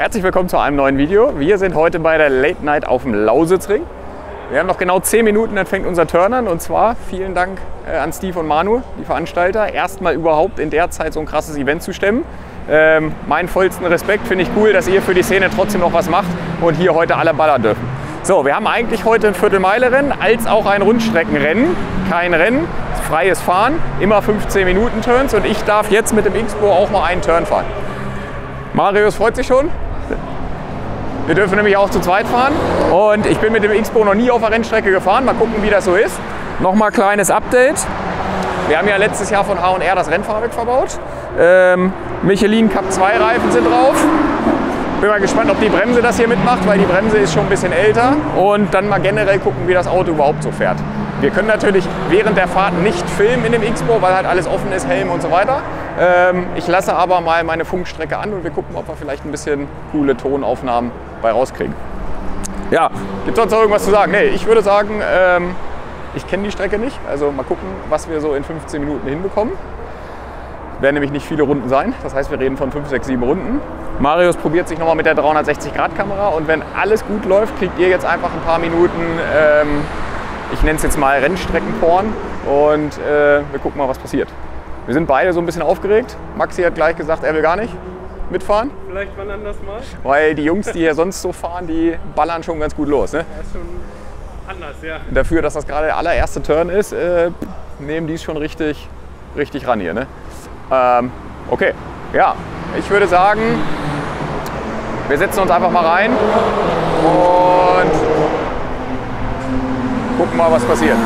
herzlich willkommen zu einem neuen Video. Wir sind heute bei der Late Night auf dem Lausitzring. Wir haben noch genau 10 Minuten, dann fängt unser Turn an. Und zwar vielen Dank an Steve und Manu, die Veranstalter, erstmal überhaupt in der Zeit so ein krasses Event zu stemmen. Meinen vollsten Respekt, finde ich cool, dass ihr für die Szene trotzdem noch was macht und hier heute alle ballern dürfen. So, wir haben eigentlich heute ein Viertelmeile-Rennen als auch ein Rundstreckenrennen. Kein Rennen, freies Fahren, immer 15 Minuten Turns und ich darf jetzt mit dem X-Pro auch mal einen Turn fahren. Marius freut sich schon. Wir dürfen nämlich auch zu zweit fahren und ich bin mit dem X-Pro noch nie auf der Rennstrecke gefahren. Mal gucken, wie das so ist. Nochmal kleines Update. Wir haben ja letztes Jahr von H&R das Rennfahrwerk verbaut. Michelin Cup 2 Reifen sind drauf. Bin mal gespannt, ob die Bremse das hier mitmacht, weil die Bremse ist schon ein bisschen älter. Und dann mal generell gucken, wie das Auto überhaupt so fährt. Wir können natürlich während der Fahrt nicht filmen in dem X-Pro, weil halt alles offen ist, Helm und so weiter. Ich lasse aber mal meine Funkstrecke an und wir gucken, ob wir vielleicht ein bisschen coole Tonaufnahmen bei rauskriegen. Ja, gibt es sonst noch irgendwas zu sagen? Nee, ich würde sagen, ich kenne die Strecke nicht. Also mal gucken, was wir so in 15 Minuten hinbekommen. Werden nämlich nicht viele Runden sein. Das heißt, wir reden von 5, 6, 7 Runden. Marius probiert sich nochmal mit der 360-Grad-Kamera und wenn alles gut läuft, kriegt ihr jetzt einfach ein paar Minuten, ich nenne es jetzt mal Rennstreckenporn und wir gucken mal, was passiert. Wir sind beide so ein bisschen aufgeregt. Maxi hat gleich gesagt, er will gar nicht mitfahren. Vielleicht wann anders mal. Weil die Jungs, die hier sonst so fahren, die ballern schon ganz gut los. Ne? Ja, ist schon anders, ja. Dafür, dass das gerade der allererste Turn ist, nehmen die es schon richtig ran hier. Ne? Okay, ja, ich würde sagen, wir setzen uns einfach mal rein und gucken mal, was passiert.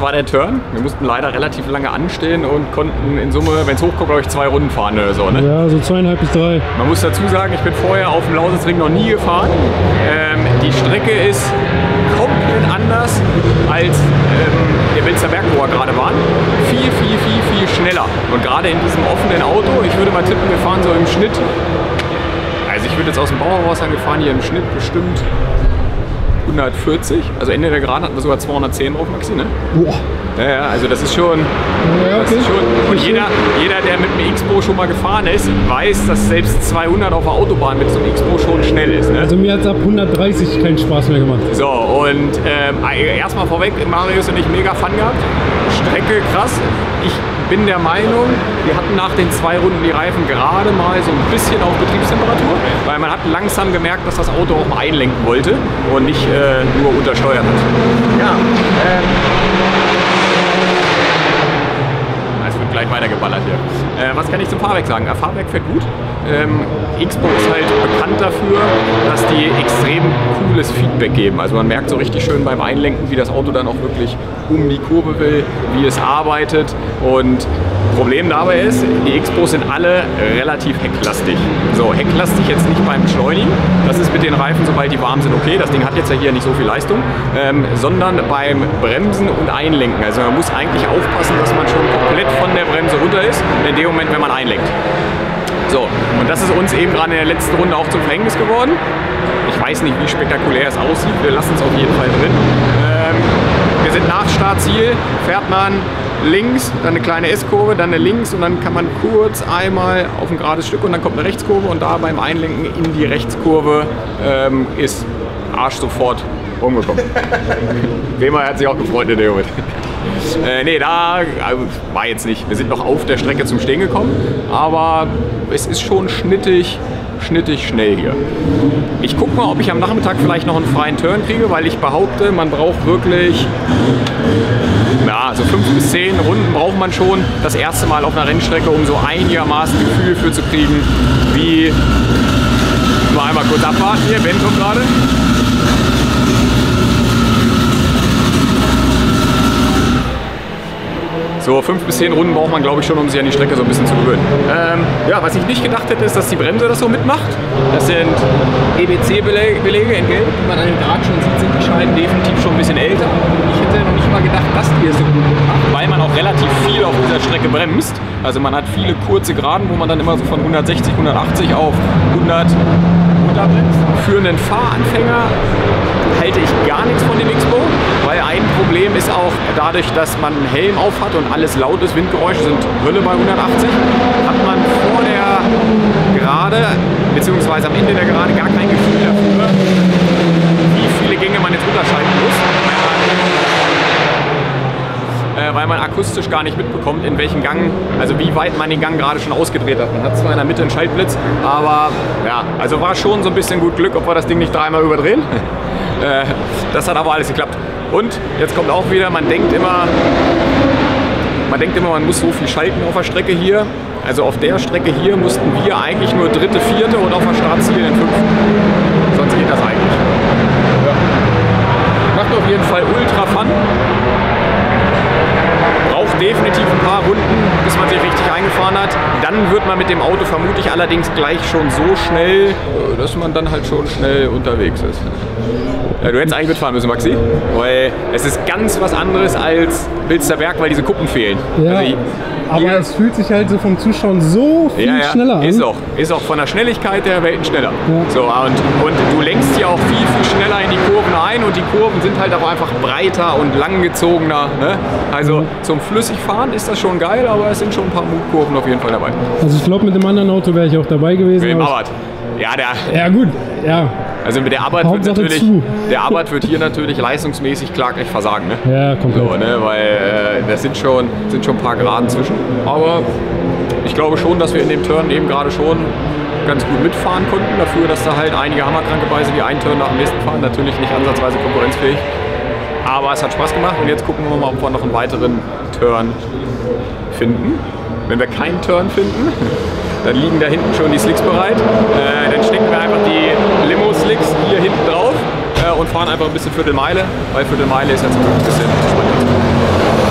war der Turn. Wir mussten leider relativ lange anstehen und konnten in Summe, wenn es hochkommt, glaube ich, 2 Runden fahren oder so. Ne? Ja, so 2,5 bis 3. Man muss dazu sagen, ich bin vorher auf dem Lausitzring noch nie gefahren. Die Strecke ist komplett anders als der Welzer Berg, wo wir gerade waren. Viel schneller. Und gerade in diesem offenen Auto, ich würde mal tippen, wir fahren so im Schnitt, also ich würde jetzt aus dem Bauer raus sagen, wir fahren hier im Schnitt bestimmt 140, also Ende der Geraden hatten wir sogar 210 drauf, Maxi, ne? Boah. Ja, also das ist schon, Ja, okay. und jeder, der mit dem X-Pro schon mal gefahren ist, weiß, dass selbst 200 auf der Autobahn mit so einem X-Pro schon schnell ist, ne? Also mir hat es ab 130 keinen Spaß mehr gemacht. So, und erstmal vorweg, Marius und ich mega Fun gehabt. Strecke krass. Ich bin der Meinung, wir hatten nach den 2 Runden die Reifen gerade mal so ein bisschen auf Betriebstemperatur, weil man hat langsam gemerkt, dass das Auto auch mal einlenken wollte und nicht nur untersteuert hat. Ja, es wird gleich weitergeballert hier. Was kann ich zum Fahrwerk sagen? Fahrwerk fährt gut. X-Pro ist halt bekannt dafür, dass die extrem cooles Feedback geben. Also man merkt so richtig schön beim Einlenken, wie das Auto dann auch wirklich um die Kurve will, wie es arbeitet. Und Problem dabei ist, die X-Pros sind alle relativ hecklastig. So, hecklastig jetzt nicht beim Beschleunigen, das ist mit den Reifen, sobald die warm sind, okay, das Ding hat jetzt ja hier nicht so viel Leistung, sondern beim Bremsen und Einlenken. Also man muss eigentlich aufpassen, dass man schon komplett von der Bremse runter ist, in dem Moment, wenn man einlenkt. So, und das ist uns eben gerade in der letzten Runde auch zum Verhängnis geworden. Ich weiß nicht, wie spektakulär es aussieht, wir lassen es auf jeden Fall drin. Wir sind nach Startziel, fährt man links, dann eine kleine S-Kurve, dann eine links und dann kann man kurz einmal auf ein gerades Stück und dann kommt eine Rechtskurve und da beim Einlenken in die Rechtskurve ist Arsch sofort umgekommen. Wemer hat sich auch gefreut in der Moment. Nee, da war jetzt nicht. Wir sind noch auf der Strecke zum Stehen gekommen, aber es ist schon schnittig schnell hier. Ich gucke mal, ob ich am Nachmittag vielleicht noch einen freien Turn kriege, weil ich behaupte, man braucht wirklich, ja, so 5 bis 10 Runden braucht man schon das erste Mal auf einer Rennstrecke, um so einigermaßen Gefühl für zu kriegen, wie, mal einmal kurz abwarten hier, Ben kommt gerade. So 5 bis 10 Runden braucht man, glaube ich, schon, um sich an die Strecke so ein bisschen zu gewöhnen. Ja, was ich nicht gedacht hätte, ist, dass die Bremse das so mitmacht. Das sind EBC-Belege in Gelb, wie man an den Draht schon sieht, sind die Scheiben definitiv schon ein bisschen älter. Ich hätte noch nicht mal gedacht, dass die es so gut mitmacht, weil man auch relativ viel auf dieser Strecke bremst. Also man hat viele kurze Geraden, wo man dann immer so von 160, 180 auf 100 runterbremst. Für einen Fahranfänger halte ich gar nichts von dem X-Pro, weil ein Problem ist auch dadurch, dass man einen Helm auf hat und alles laut ist, Windgeräusche sind Hölle bei 180, hat man vor der Gerade bzw. am Ende der Gerade gar kein Gefühl dafür, wie viele Gänge man jetzt unterschalten muss, weil man akustisch gar nicht mitbekommt, in welchem Gang, also wie weit man den Gang gerade schon ausgedreht hat. Man hat zwar in der Mitte einen Schaltblitz, aber ja, also war schon so ein bisschen gut Glück, ob wir das Ding nicht 3-mal überdrehen. Das hat aber alles geklappt. Und jetzt kommt auch wieder, man denkt immer, man muss so viel schalten auf der Strecke hier. Also auf der Strecke hier mussten wir eigentlich nur 3., 4. und auf der Startziel den 5. Sonst geht das eigentlich. Ja. Macht auf jeden Fall ultra Fun. Braucht definitiv ein paar Runden, bis man sich richtig eingefahren hat. Dann wird man mit dem Auto vermutlich allerdings gleich schon so schnell, dass man dann halt schon schnell unterwegs ist. Ja, du hättest eigentlich mitfahren müssen, Maxi, weil es ist ganz was anderes als Wilster Berg, weil diese Kuppen fehlen. Ja, also aber es fühlt sich halt so vom Zuschauen so viel schneller an. Ist auch von der Schnelligkeit der Welten schneller. Ja. So, und du lenkst ja auch viel schneller in die Kurven ein und die Kurven sind halt aber einfach breiter und langgezogener. Ne? Also zum Flüssigfahren ist das schon geil, aber es sind schon ein paar Kurven auf jeden Fall dabei. Also ich glaube, mit dem anderen Auto wäre ich auch dabei gewesen. Mit dem Abarth. Ja, gut, ja. Also mit der Abarth wird hier natürlich leistungsmäßig kläglich versagen. Ne? Ja, komplett. So, ne? Weil das sind schon ein paar Geraden zwischen. Aber ich glaube schon, dass wir in dem Turn eben gerade schon ganz gut mitfahren konnten. Dafür, dass da halt einige hammerkranke bei sind, die einen Turn nach dem nächsten fahren. Natürlich nicht ansatzweise konkurrenzfähig. Aber es hat Spaß gemacht und jetzt gucken wir mal, ob wir noch einen weiteren Turn finden. Wenn wir keinen Turn finden, dann liegen da hinten schon die Slicks bereit. Dann stecken wir einfach die Limo-Slicks hier hinten drauf und fahren einfach ein bisschen Viertelmeile, weil Viertelmeile ist ja zum Glück ein bisschen spannend.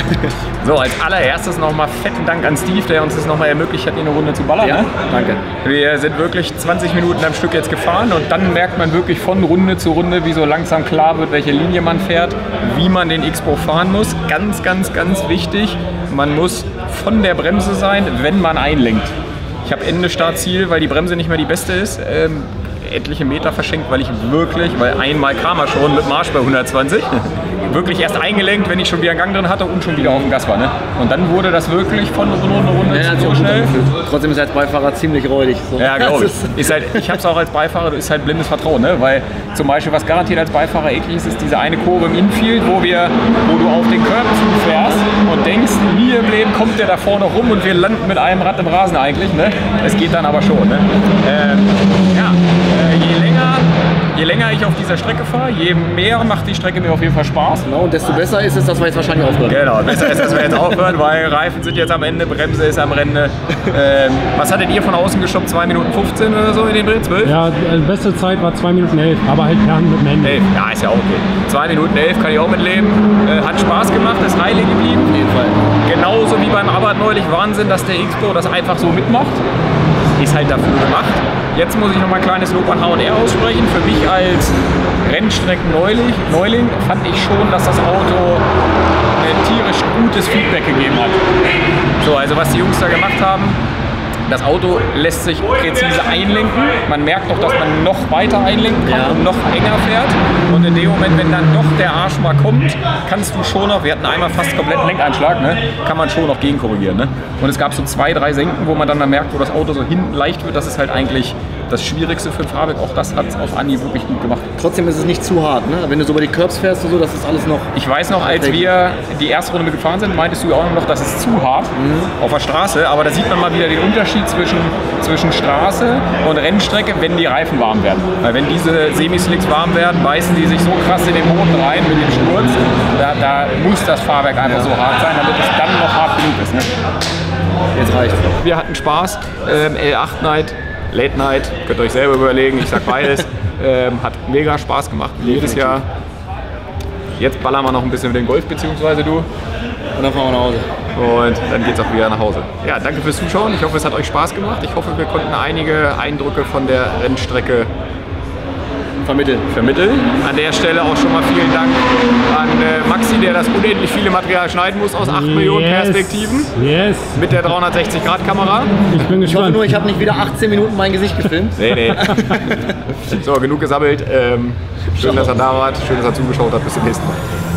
So, als allererstes nochmal fetten Dank an Steve, der uns das nochmal ermöglicht hat, hier eine Runde zu ballern. Ja, ne? danke. Wir sind wirklich 20 Minuten am Stück jetzt gefahren und dann merkt man wirklich von Runde zu Runde, wie so langsam klar wird, welche Linie man fährt, wie man den X-Pro fahren muss. Ganz, ganz, ganz wichtig, man muss von der Bremse sein, wenn man einlenkt. Ich habe Ende Startziel, weil die Bremse nicht mehr die beste ist, etliche Meter verschenkt, weil einmal kam er schon mit Marsch bei 120, wirklich erst eingelenkt, wenn ich schon wieder einen Gang drin hatte und schon wieder auf dem Gas war. Ne? Und dann wurde das wirklich von Runde so schnell. Trotzdem ist er als Beifahrer ziemlich räudig. So. Ja, glaube ich. Ich habe es auch als Beifahrer, du ist halt blindes Vertrauen. Ne? Weil zum Beispiel, was garantiert als Beifahrer eklig ist, ist diese eine Kurve im Infield, wo du auf den Curb zufährst und denkst, nie im Leben kommt der da vorne rum und wir landen mit einem Rad im Rasen eigentlich. Ne? Es geht dann aber schon. Ne? Je länger ich auf dieser Strecke fahre, je mehr macht die Strecke mir auf jeden Fall Spaß. Genau, und desto besser ist es, dass wir jetzt wahrscheinlich aufhören. Genau, besser ist, dass wir jetzt aufhören, weil Reifen sind jetzt am Ende, Bremse ist am Ende. Was hattet ihr von außen gestoppt? 2 Minuten 15 oder so in den Dreh? 12? Ja, die beste Zeit war 2 Minuten 11, aber halt per Hand mit dem Handy. 11, ja, ist ja auch okay. 2 Minuten 11 kann ich auch mitleben. Hat Spaß gemacht, ist Heile geblieben. Auf jeden Fall. Genauso wie beim Abarth neulich. Wahnsinn, dass der X-Pro das einfach so mitmacht. Ist halt dafür gemacht. Jetzt muss ich noch mal ein kleines Lob an H&R aussprechen. Für mich als Rennstrecken-Neuling fand ich schon, dass das Auto ein tierisch gutes Feedback gegeben hat. So, also was die Jungs da gemacht haben, das Auto lässt sich präzise einlenken. Man merkt doch, dass man noch weiter einlenken kann und noch enger fährt. Und in dem Moment, wenn dann doch der Arsch mal kommt, kannst du schon noch, wir hatten einmal fast kompletten Lenkeinschlag, ne, kann man schon noch gegenkorrigieren. Ne? Und es gab so 2, 3 Senken, wo man dann merkt, wo das Auto so hinten leicht wird. Das ist halt eigentlich das Schwierigste für ein Fahrwerk. Auch das hat es auf Anhieb wirklich gut gemacht. Trotzdem ist es nicht zu hart, ne? Wenn du so über die Curbs fährst und so, das ist alles noch... Ich weiß noch, als wir die erste Runde mitgefahren sind, meintest du auch noch, das ist zu hart auf der Straße. Aber da sieht man mal wieder den Unterschied zwischen Straße und Rennstrecke, wenn die Reifen warm werden. Weil wenn diese Semislicks warm werden, beißen die sich so krass in den Boden rein mit dem Sturz. Da muss das Fahrwerk einfach so hart sein, damit es dann noch hart genug ist. Ne? Jetzt reicht's. Wir hatten Spaß. L8 Night, Late Night, könnt ihr euch selber überlegen, ich sag beides. Hat mega Spaß gemacht, jedes Jahr. Jetzt ballern wir noch ein bisschen mit dem Golf, beziehungsweise du. Und dann fahren wir nach Hause. Und dann geht's auch wieder nach Hause. Ja, danke fürs Zuschauen. Ich hoffe, es hat euch Spaß gemacht. Ich hoffe, wir konnten einige Eindrücke von der Rennstrecke vermitteln. An der Stelle auch schon mal vielen Dank an Maxi, der das unendlich viele Material schneiden muss aus 8 Millionen Perspektiven. Yes. Mit der 360-Grad-Kamera. Ich bin Ich hoffe gespannt. nur, ich habe nicht wieder 18 Minuten mein Gesicht gefilmt. Nee. So, genug gesammelt. Schön, dass er da wart. Schön, dass er zugeschaut hat. Bis zum nächsten Mal.